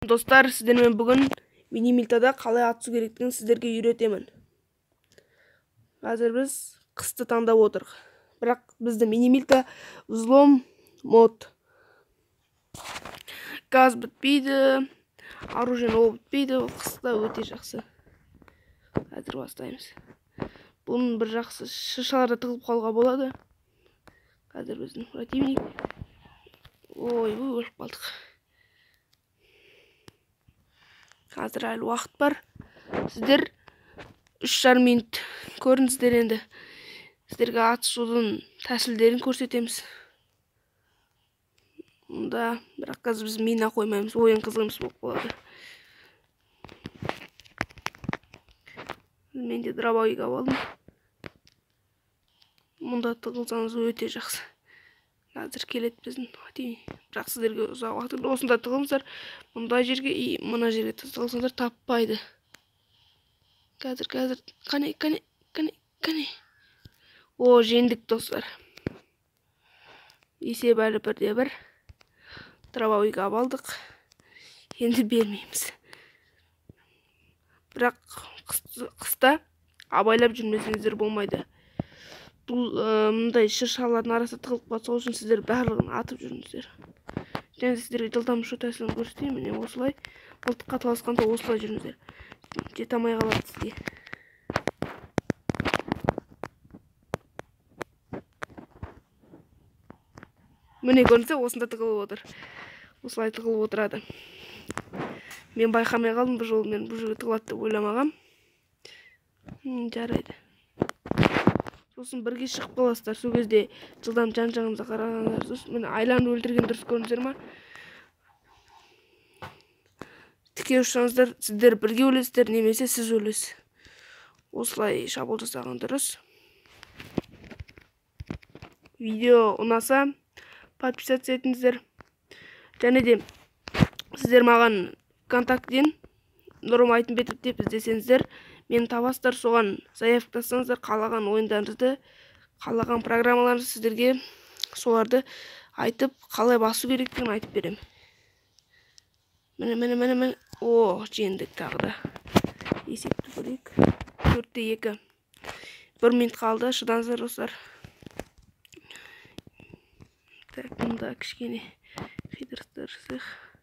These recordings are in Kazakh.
Достар, сіздермен бүгін мини-мильтада қалай атысу керектігін сіздерге үйретемін. Қазір біз қысты таңдап отырық. Бірақ бізді мини-мильта взлом мод. Газ бітпейді, оружие ол бітпейді, қыста өте жақсы. Қазір бастаймыз. Бұның бір жақсы шышаларда тығылып қалуға болады. Қазір біздің противник. Ой, өліп қалдық. Қазір әлі уақыт бар. Сіздер 3,5 минут көріңіздер енді. Сіздерге атысудың тәсілдерін көрсетеміз. Мұнда бірақ қазір біз мина қоймаймыз, ойын қызғымыз болып болады. Мен де дробовик алдым. Мұнда тығылсаңыз өте жақсы. Қазір келеді біздің противник. Бірақ сіздерге ұзақ уақыт осында тығылыңыздар. Мұндай жерге и мына жерге тығылсаңыздар таппайды. Қазір қане. О, жеңдік достар. Есеп әлі 1-1. Дробовик алдық. Енді бермейміз. Бірақ қыста абайлап жүрмесеңіздер болмайды. Бұл мұндай шыршалардың арасында тығылып қалса, сол үшін сіздер барлығын атып жүріңіздер. Және сіздерге жылдам ұшу тәсілін көрсетейін. Міне осылай мылтыққа таласқанда осылай жүріңіздер. Жете алмай қалады сізге. Міне көрінсе осында тығылып отыр. Осылай тығылып отырады. Мен байқамай қалдым, бұл жолы мен бұл жерге тығылады деп ойламағам. Жарайды. Сосын бірге шығып қаласыздар. Сол кезде жылдам жан-жағыңызға қарағандар. Сосын міне айланды өлтірген дұрыс көрдіңіздер ма? Тіке ұшсаңыздар, сіздер бірге өлесіздер, немесе сіз өлесіз. Осылай шабуыл жасаған дұрыс. Видео ұнаса, подписаться етіңіздер. Және де сіздер маған контактен Нұрым Айтымбетов деп іздесеңіздер, мені табасыздар, соған заявка тастаңыздар, қалаған ойындарыңызды, қалаған программаларыңызды сіздерге соларды айтып, қалай басу керектігін айтып беремін. Міне. О, жеңдік тағы да. Есепті көрейік. 4-2. 1 минут қалды, шыдаңыздар достар. Так, мұнда кішкене қидырыстырсық.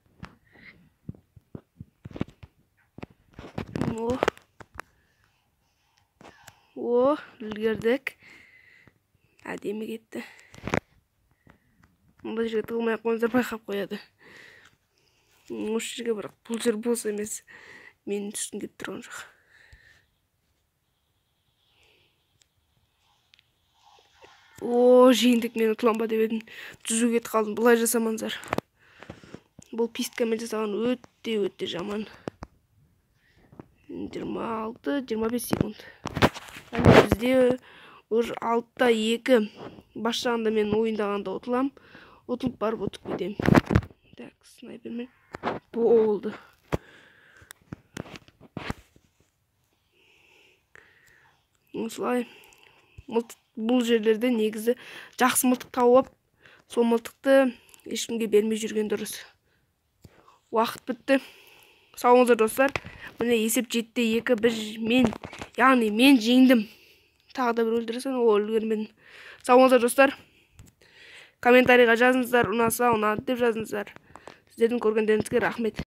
О, үлгердік. Әдемі кетті. Мұнда жерге тығылмай қойыңыздар, байқап қояды. Осы жерге бірақ бұл жер болса емес, менің түстің кеп тұрған жоқ. О, жеңдік, мен ұтылам ба деп едім. Жүзу кетіп қалдым. Бұлай жасамаңыздар. Бұл писткамен жасаған өте жаман. 26-25 секунд. Бізде уже 6-2 баштағанда мен ойындағанда ұтылам. Ұтылып барып ұтып кетем. Так, снайпермен. Болды. Осылай. Бұл жерлерде негізі жақсы мылтық тауып, сол мылтықты ешкімге бермей жүрген дұрыс. Уақыт бітті. Сау болыңыздар достар. Міне есеп 7-2, яғни мен жеңдім. Тағы да бір өлтіресен, о, үлгермедім. Сау болыңыздар достар. Комментарийға жазыңыздар, ұнаса, ұнады деп жазыңыздар. Сіздердің көргендеріңізге рахмет.